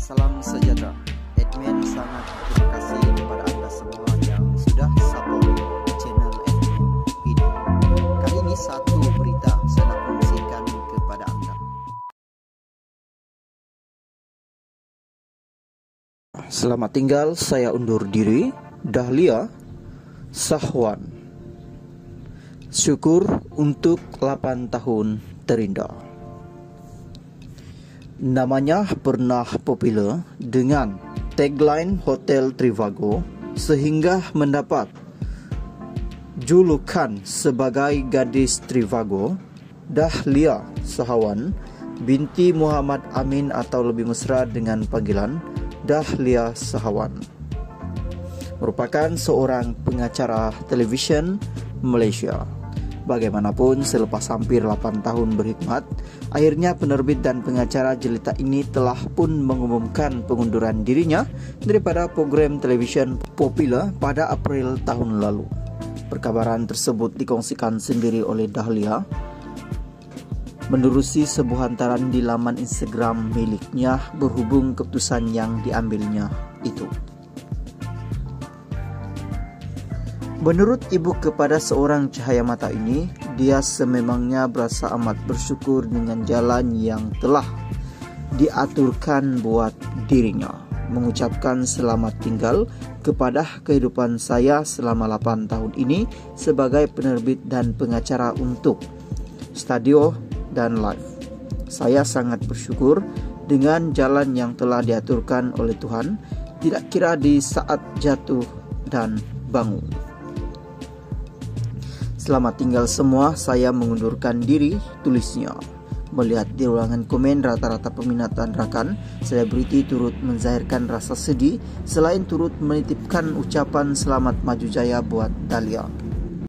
Salam sejahtera. Admin sangat terima kasih kepada anda semua yang sudah support channel admin ini. Kali ini satu berita saya nak kongsikan kepada anda. Selamat tinggal, saya undur diri. Dahlia Sahwan. Syukur untuk 8 tahun terindah. Namanya pernah popular dengan tagline Hotel Trivago sehingga mendapat julukan sebagai gadis Trivago. Dahlia Sahwan binti Muhammad Amin atau lebih mesra dengan panggilan Dahlia Sahwan merupakan seorang pengacara televisyen Malaysia. Bagaimanapun, selepas hampir 8 tahun berkhidmat, akhirnya penerbit dan pengacara jelita ini telah pun mengumumkan pengunduran dirinya daripada program televisyen popular pada April tahun lalu. Perkabaran tersebut dikongsikan sendiri oleh Dahlia menerusi sebuah hantaran di laman Instagram miliknya berhubung keputusan yang diambilnya itu. Menurut ibu kepada seorang cahaya mata ini, dia sememangnya berasa amat bersyukur dengan jalan yang telah diaturkan buat dirinya. Mengucapkan selamat tinggal kepada kehidupan saya selama 8 tahun ini sebagai penerbit dan pengacara untuk Stadio dan Live. Saya sangat bersyukur dengan jalan yang telah diaturkan oleh Tuhan, tidak kira di saat jatuh dan bangun. Selamat tinggal semua, saya mengundurkan diri, tulisnya. Melihat di ruangan komen rata-rata peminatan rakan, selebriti turut menzahirkan rasa sedih selain turut menitipkan ucapan selamat maju jaya buat Dahlia.